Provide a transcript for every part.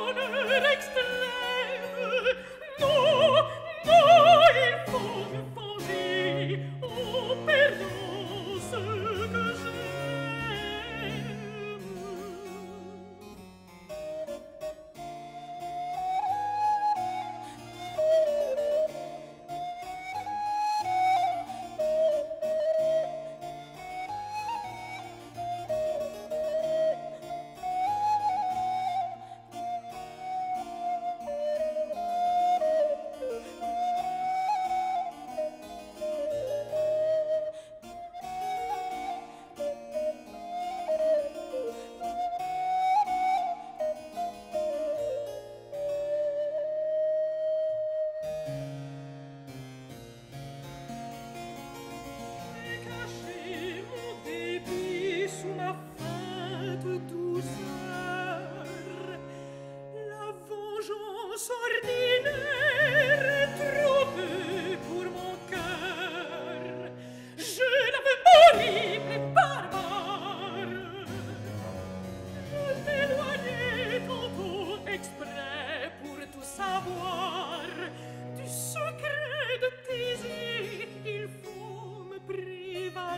bonheur extrême. Non, non, il faut me venger en perdant ce que j'aime. Ordinaire, trop peu pour mon cœur. Je l'avais horrible et barbare. Je m'éloignais tantôt exprès pour tout savoir. Du secret de tes yeux, il faut me prévaloir.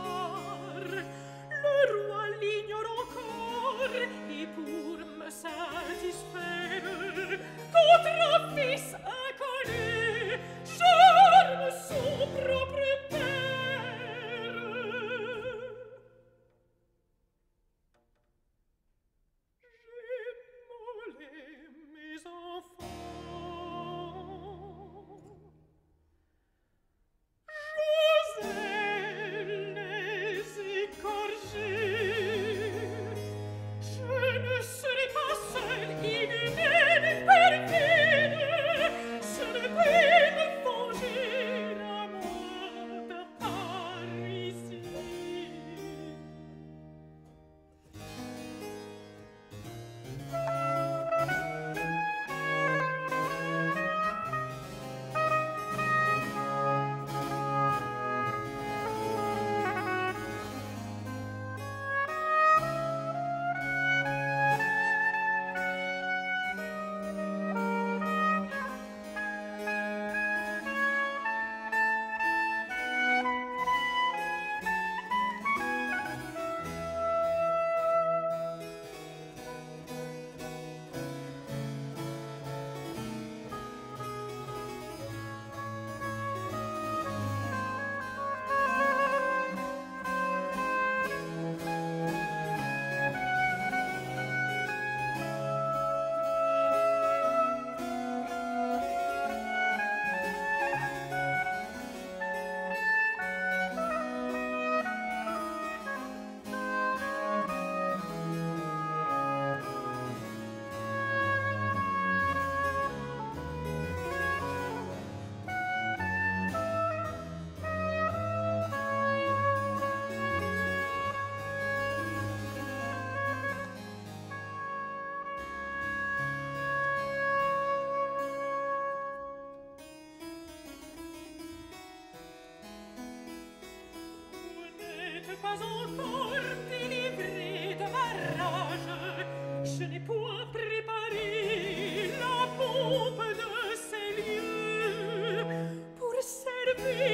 Le roi l'ignore encore, et pour me satisfaire, d'autres fils inconnus charment son propre père. J'ai molé mes enfants, j'osais les écorcher. Je ne serai pas seule, inhumaine, perfide. Ce ne peut me venger à moi de Parisie. Pas encore délivré de ma rage, je n'ai point préparé la pompe de ces lieux pour servir